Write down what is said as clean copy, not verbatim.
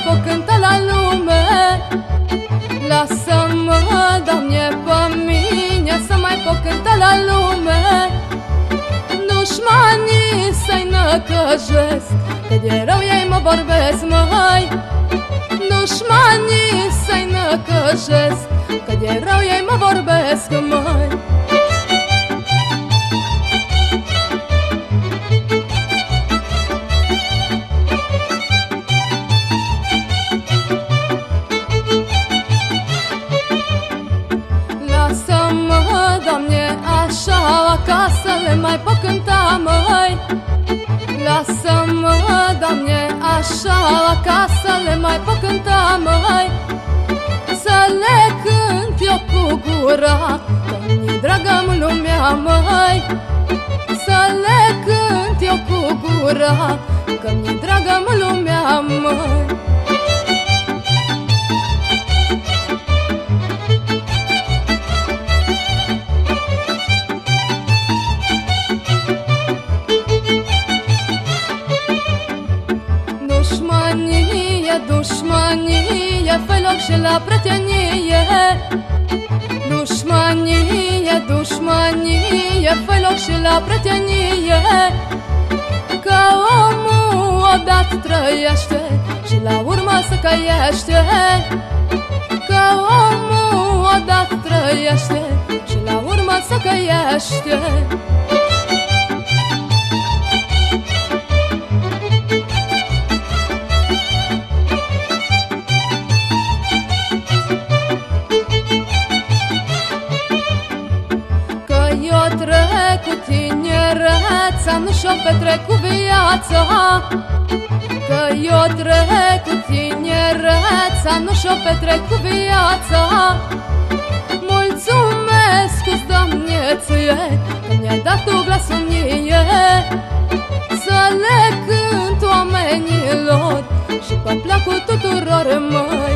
pot cânta la lume. Lasă-mă, Doamne, pe mine să mai pot cânta la lume. Dușmanii să-i năcăjesc, că de rău ei mă vorbesc, măi. Dușmanii să-i năcăjesc, că de rău ei mă vorbesc, măi. Lasă-mă, Doamne, așa acasă le mai pot cânta, măi. Lasă-mă, Doamne, așa acasă le mai pot cânta, măi. Să le cânt eu cu gura, că mi-e dragă lumea, măi. Să le cânt eu cu gura, că mi-e dragă lumea, măi. Dușmanie, dușmanie, fă loc și la prietenie. Dușmanie, dușmanie, fă loc și la prietenie. Că omul odată trăiește și la urmă se căiește. Că omul odată trăiește și la urmă se căiește. Eu trec cu tinereța, nu și-o petrec cu viața. Că eu trec cu tinereța, nu și-o petrec cu viața. Mulțumesc-ți, Doamne, ție, că mi-ai dat tu glasul mie. Să le cânt oamenilor și pe placul tuturor, măi.